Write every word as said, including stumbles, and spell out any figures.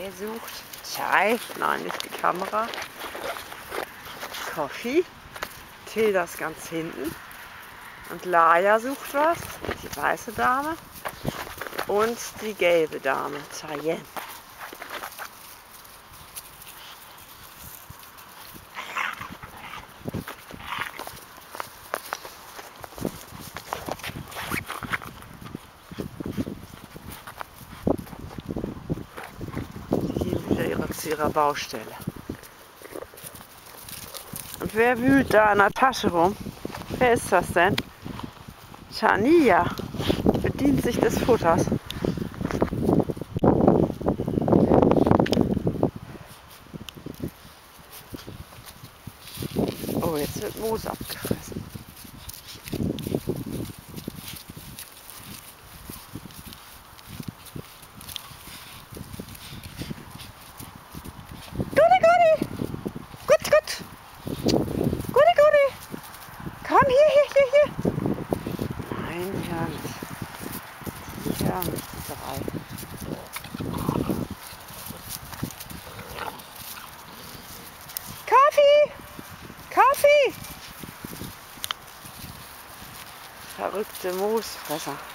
Chai sucht. Chai, nein, nicht die Kamera. Coffee. Tilda ist ganz hinten. Und Laia sucht was, die weiße Dame. Und die gelbe Dame, Cheyenne. Die gehen wieder ihre, zu ihrer Baustelle. Und wer wühlt da in der Tasche rum? Wer ist das denn? Shania bedient sich des Futters. Oh, jetzt wird Moos abgefressen. Guti, Guti! Gut, gut! Guti, Guti! Komm hier, hier, hier, hier! Nein, die haben nicht. Die haben nicht drei. Kaffee! Kaffee! Verrückte Moosfresser.